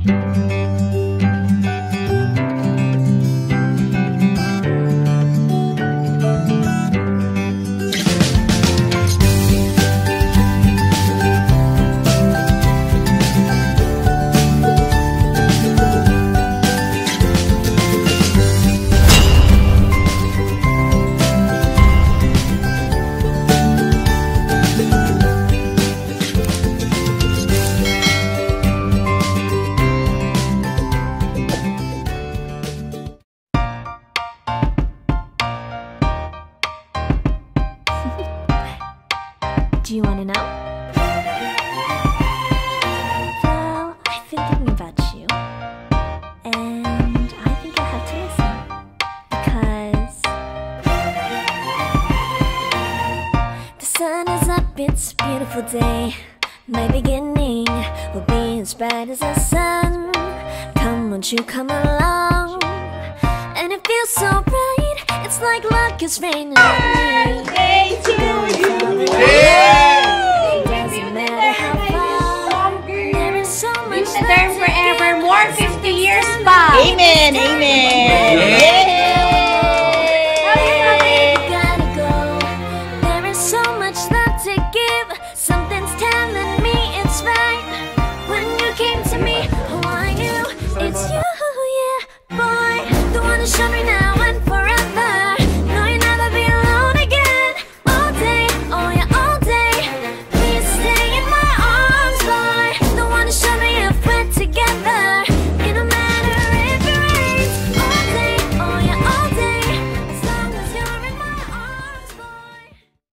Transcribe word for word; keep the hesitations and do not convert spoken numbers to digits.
Do you want to know? Well, I've been thinking about you, and I think I have to listen, because the sun is up, it's a beautiful day. My beginning will be as bright as the sun. Come, won't you come along? And it feels so bright, it's like luck is raining on me. Birthday to you! It doesn't matter how far, there is so much There forever more fifty years pa! Amen! Amen!